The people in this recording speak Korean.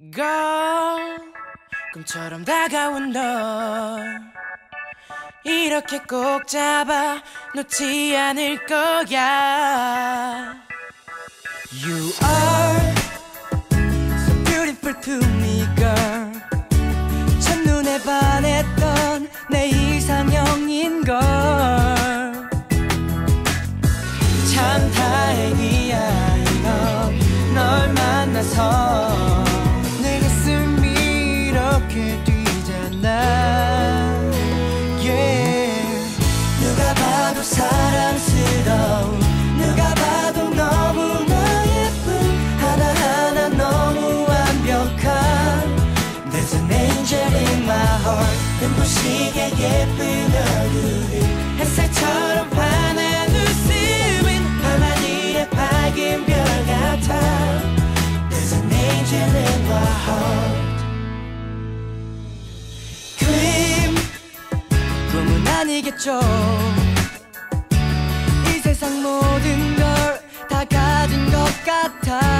Girl, 꿈처럼 다가온 너 이렇게 꼭 잡아 놓지 않을 거야. You are so beautiful to me, girl. 첫눈에 반했던 내 이상형인걸. 참 다행이야 이건 널 만나서. 내 가슴이 이렇게 뛰잖아. Yeah. 누가 봐도 사랑스러운, 누가 봐도 너무나 예쁜, 하나하나 너무 완벽한 There's an angel in my heart. 눈부시게 예쁜 얼굴이 햇살처럼 환한 웃음은 밤하늘의 밝은 별 같아. There's an angel in my heart. 그림, 꿈은 아니겠죠. 이 세상 모든 걸 다 가진 것 같아.